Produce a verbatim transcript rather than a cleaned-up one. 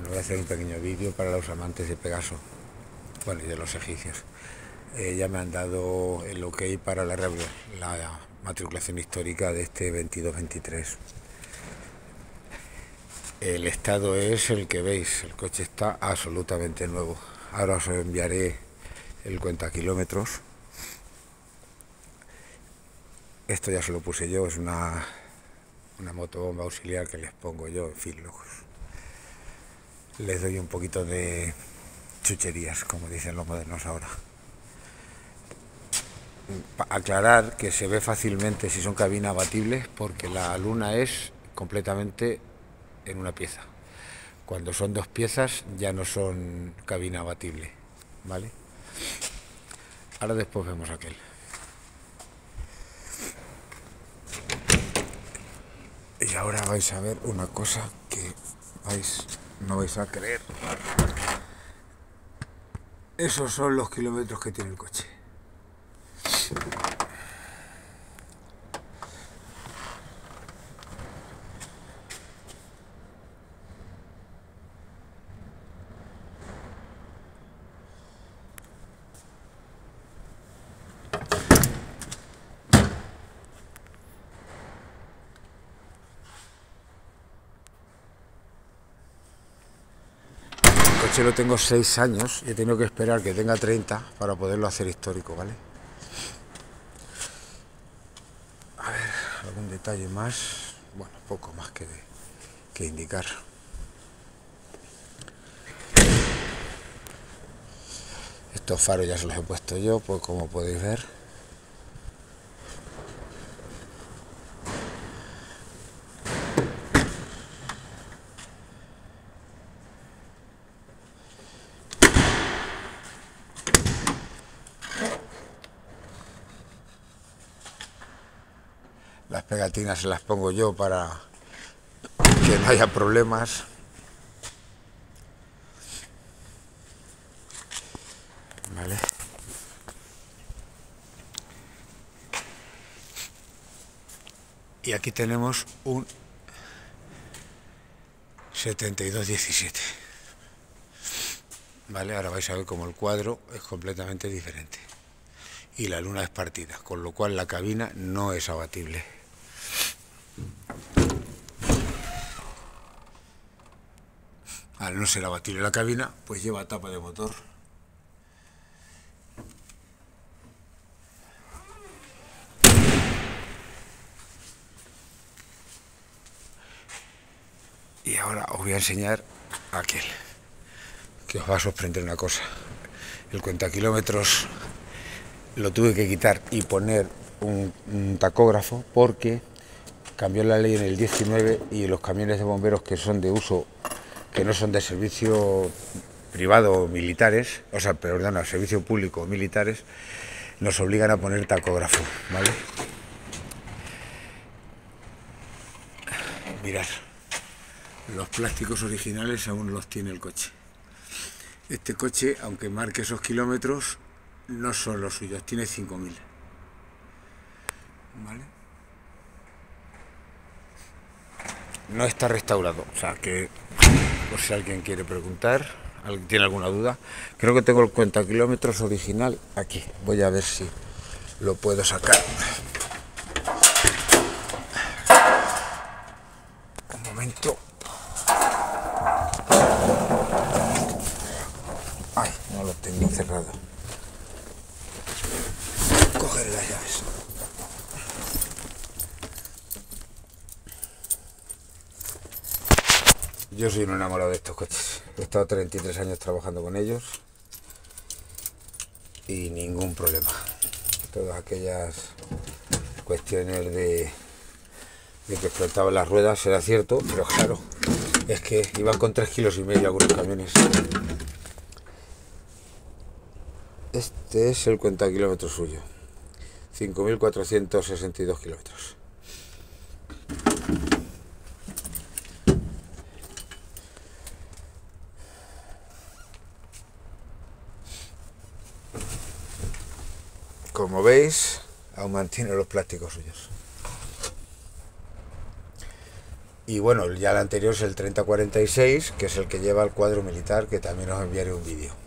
Bueno, voy a hacer un pequeño vídeo para los amantes de Pegaso, bueno, y de los egipcios. Eh, ya me han dado el ok para la, la matriculación histórica de este veintidós veintitrés. El estado es el que veis, el coche está absolutamente nuevo. Ahora os enviaré el cuenta kilómetros. Esto ya se lo puse yo, es una, una motobomba auxiliar que les pongo yo, en fin, locos. Les doy un poquito de chucherías, como dicen los modernos ahora. Pa aclarar que se ve fácilmente si son cabinas abatibles, porque la luna es completamente en una pieza. Cuando son dos piezas ya no son cabina abatible, ¿vale? Ahora después vemos aquel. Y ahora vais a ver una cosa que vais, no vais a creer. Esos son los kilómetros que tiene el coche. El coche lo tengo seis años y he tenido que esperar que tenga treinta para poderlo hacer histórico, ¿vale? A ver, algún detalle más. Bueno, poco más que, que indicar. Estos faros ya se los he puesto yo, pues como podéis ver. Las pegatinas se las pongo yo para que no haya problemas. Vale. Y aquí tenemos un setenta y dos diecisiete. Vale, ahora vais a ver cómo el cuadro es completamente diferente. Y la luna es partida, con lo cual la cabina no es abatible. Al no ser abatible la cabina, pues lleva tapa de motor. Y ahora os voy a enseñar aquel, que os va a sorprender una cosa. El cuentakilómetros lo tuve que quitar y poner un, un tacógrafo porque cambió la ley en el diecinueve y los camiones de bomberos que son de uso, que no son de servicio privado o militares, o sea, perdón, servicio público o militares, nos obligan a poner tacógrafo, ¿vale? Mirad, los plásticos originales aún los tiene el coche. Este coche, aunque marque esos kilómetros, no son los suyos, tiene cinco mil. ¿Vale? No está restaurado, o sea que, por si alguien quiere preguntar, alguien tiene alguna duda, creo que tengo el cuentakilómetros original aquí. Voy a ver si lo puedo sacar. Un momento. Ay, no lo tengo cerrado. Coger las llaves. Yo soy un enamorado de estos coches. He estado treinta y tres años trabajando con ellos y ningún problema. Todas aquellas cuestiones de, de que explotaban las ruedas era cierto, pero claro, es que iban con tres kilos y medio algunos camiones. Este es el cuentakilómetros suyo, cinco mil cuatrocientos sesenta y dos kilómetros. Como veis, aún mantiene los plásticos suyos. Y bueno, ya el anterior es el treinta cuarenta y seis, que es el que lleva el cuadro militar, que también os enviaré un vídeo.